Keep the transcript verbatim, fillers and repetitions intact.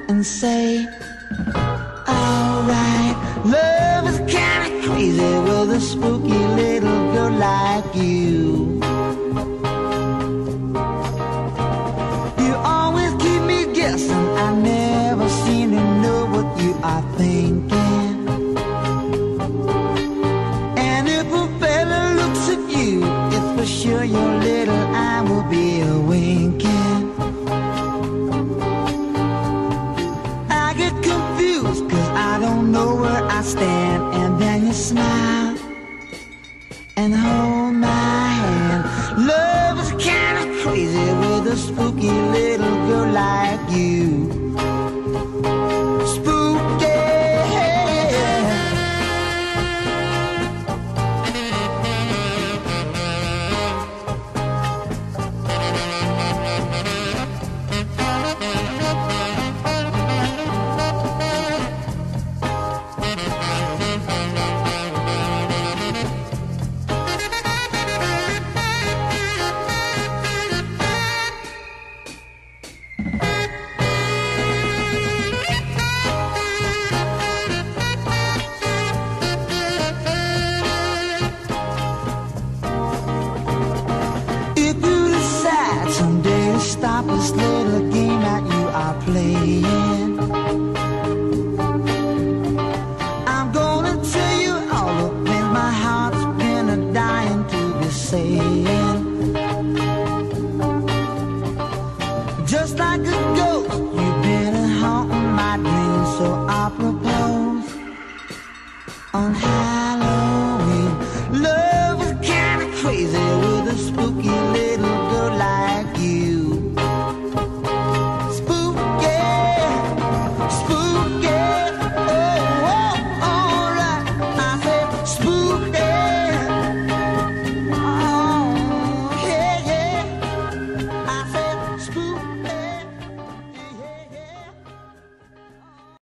and say, alright, love is kinda crazy with a spooky little girl like you. You always keep me guessing, I never seem to know what you are thinking. And if a fella looks at you, it's for sure your little eye will be a winking. I get confused cause I don't know where I stand. And then you smile and hold my hand. Love is kinda crazy with a spooky little girl like you. Spooky. Someday to stop this little game that you are playing, I'm gonna tell you all the things my heart's been a dying to be saying.